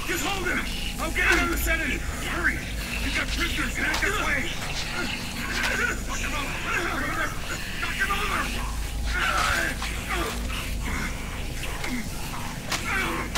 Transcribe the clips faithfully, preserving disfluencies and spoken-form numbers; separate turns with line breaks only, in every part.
Just hold him! I'll get another sedative! Hurry! You've got prisoners in active way! Knock him over! Knock him over!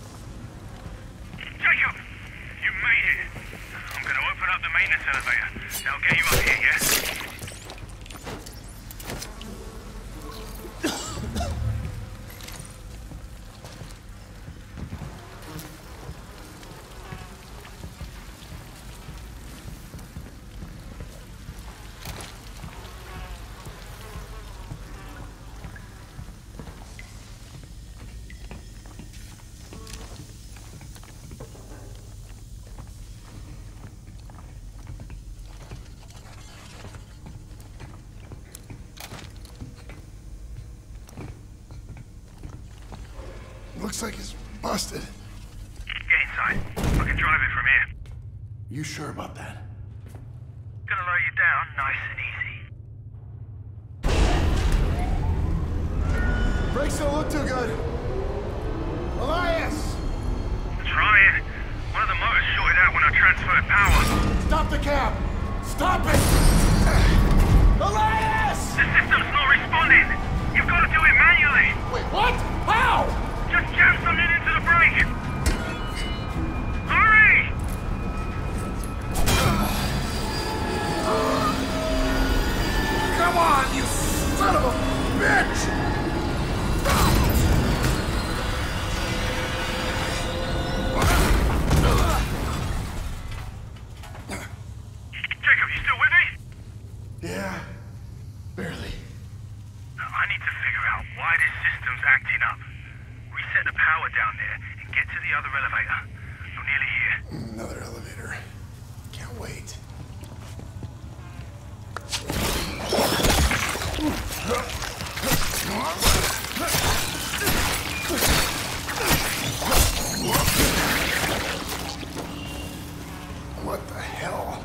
Jacob! You made it! I'm gonna open up the maintenance elevator.
I'll get you up here, yeah?
Looks like it's busted.
Get inside. I can drive it from here.
You sure about that?
Gonna lower you down nice and easy.
Brakes don't look too good. Elias!
Trying. One of the motors shorted out when I transferred power.
Stop the cab! Stop it! Elias!
The system's not responding. You've got to do it manually.
Wait, what? How?
Just jam something into the brake! Hurry!
Come on, you son of a bitch!
Jacob, you still with me?
Yeah, barely.
I need to figure out why this system's acting up. Reset the power down there and get to the other elevator. You're nearly here.
Another elevator. Can't wait. What the hell?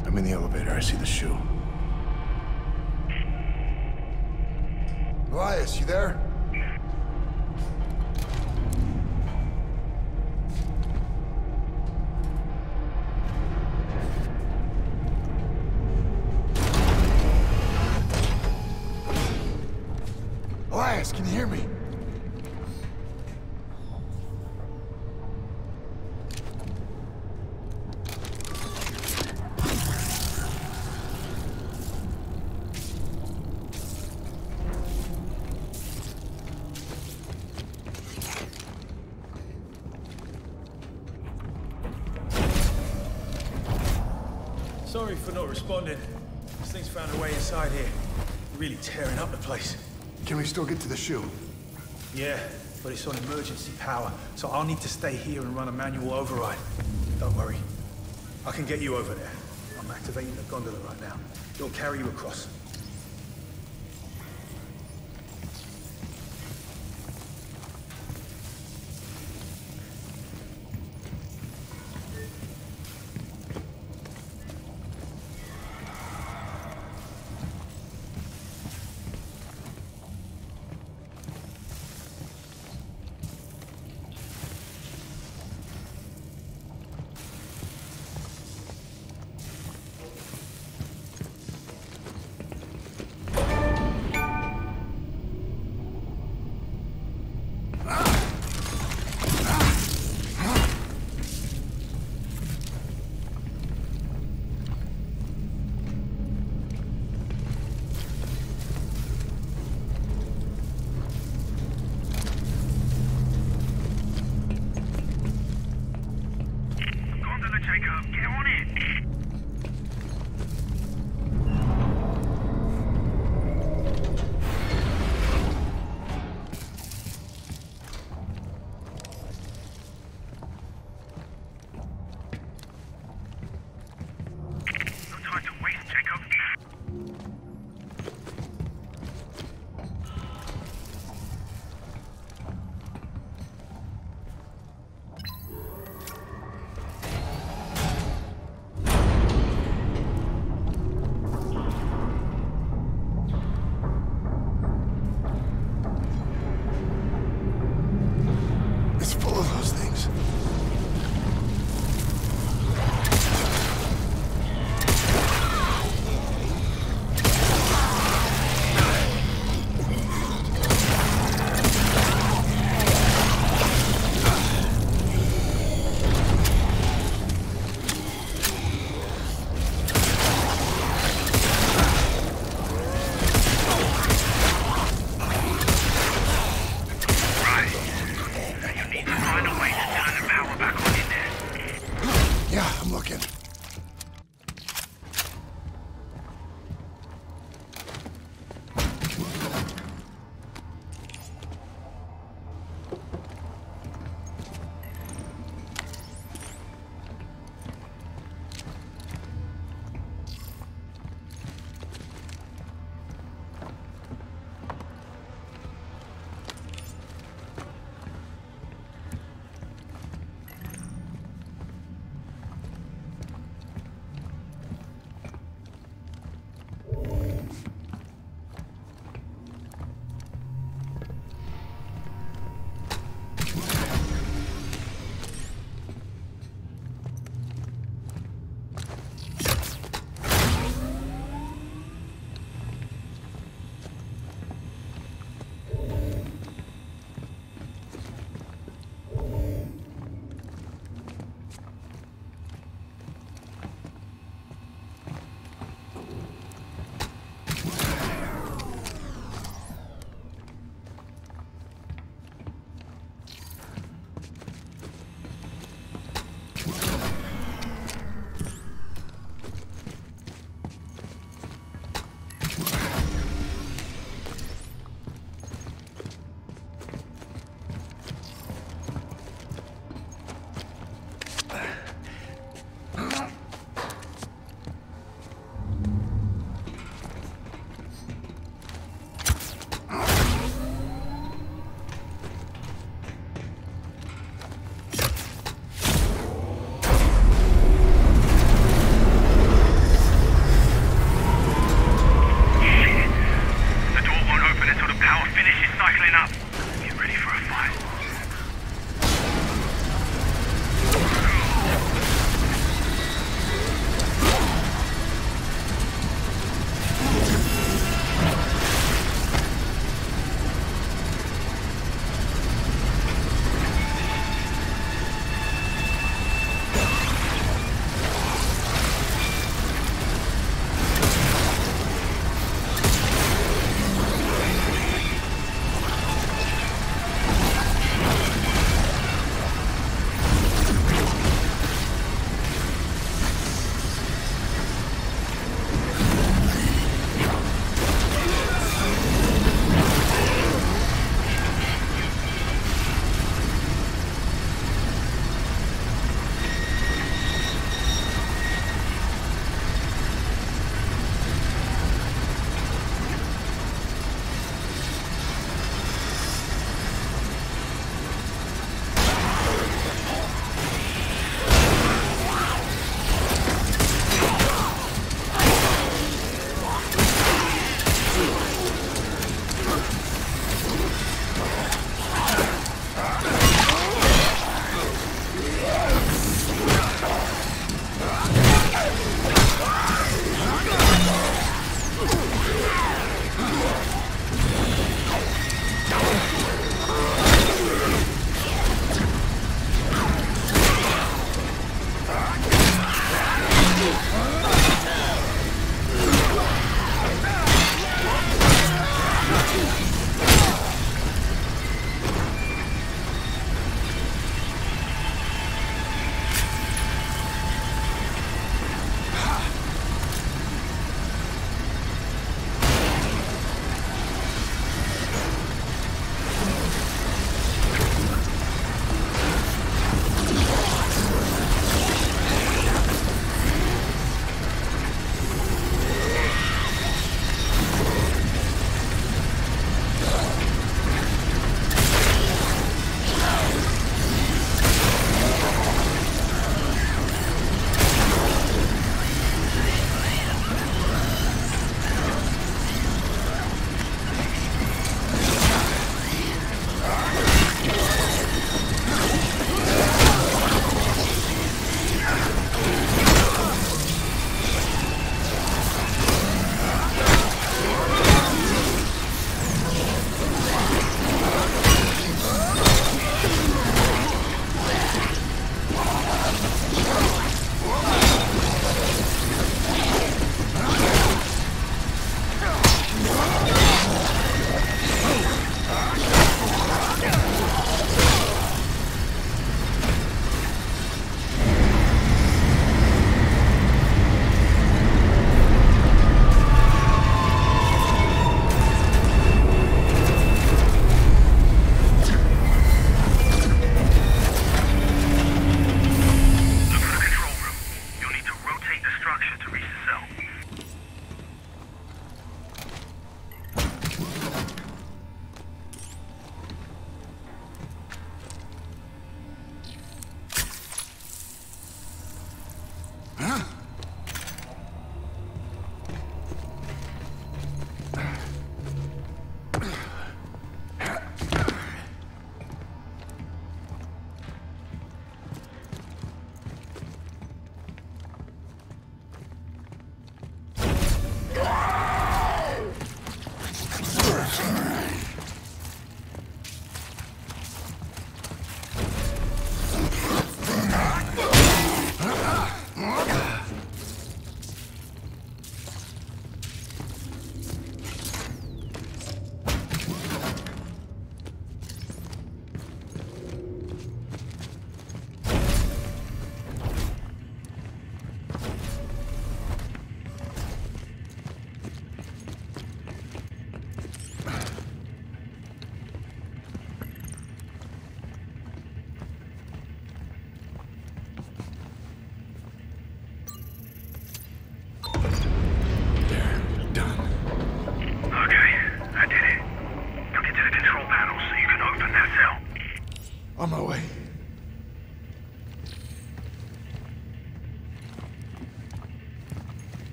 I'm in the elevator. I see the shoe. Elias, you there? Elias, can you hear me?
Sorry for not responding. This thing's found a way inside here. Really tearing up the place.
Can we still get to the shoe?
Yeah, but it's on emergency power, so I'll need to stay here and run a manual override. Don't worry. I can get you over there. I'm activating the gondola right now. It'll carry you across.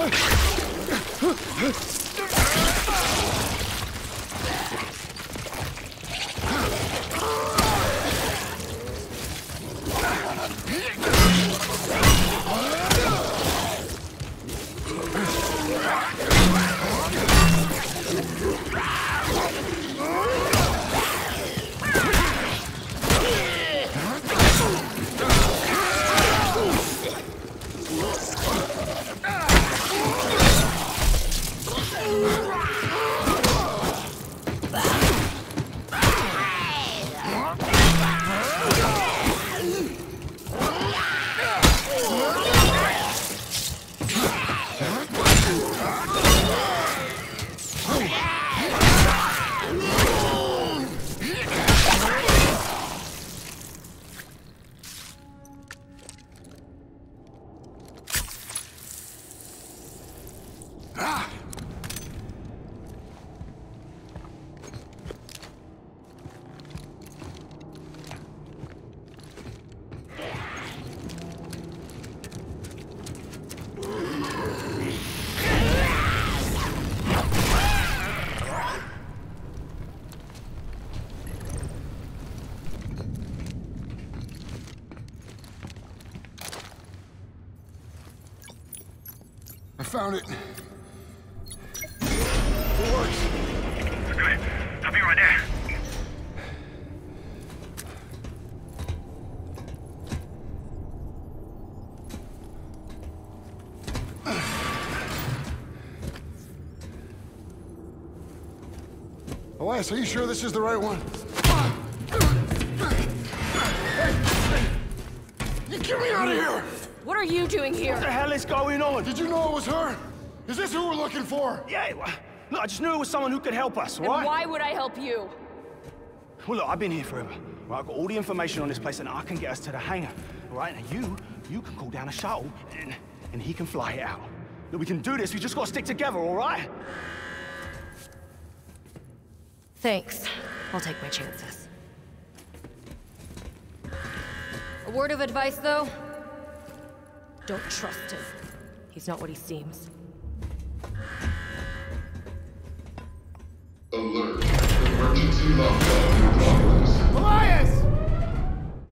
I found it.
It works. Good. I'll be right there.
Elias, are you sure this is the right one? You get me out of here!
What are you doing here?
What the hell is going on?
Did you know it was her? Is this who we're looking for?
Yeah, well, look, I just knew it was someone who could help us,
And
right?
why would I help you?
Well, look, I've been here forever. Right, I've got all the information on this place, and I can get us to the hangar. All right, and you, you can call down a shuttle, and, and he can fly it out. Look, we can do this. We just got to stick together, all right?
Thanks. I'll take my chances. A word of advice, though? Don't trust him. He's not what he seems.
Alert. Emergency lockdown.